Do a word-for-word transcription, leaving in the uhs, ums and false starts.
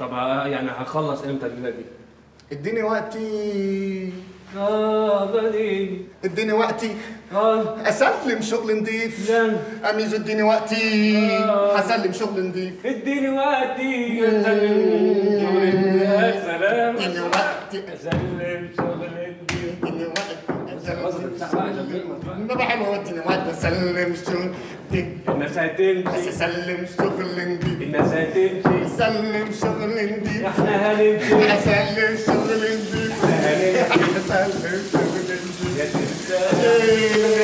طب ه- يعني هخلص امتى الليله دي؟ اديني وقتي. اه بدين. اديني وقتي. اه اسلم شغل نضيف. لا. اميزو اديني وقتي. آه. هسلم شغل نضيف. اديني وقتي اسلم شغل يا سلام. اديني وقتي. اسلم شغل جديد. اديني وقتي. اسلم. ما بحب اديني وقتي اسلم شغل نضيف. الناس هتمشي. اسلم شغل نضيف. الناس هتمشي. اسلم شغل نضيف. احنا هنمشي. اسلم شغل نضيف. احنا هنمشي. اسلم شغل نضيف. يا تنسى.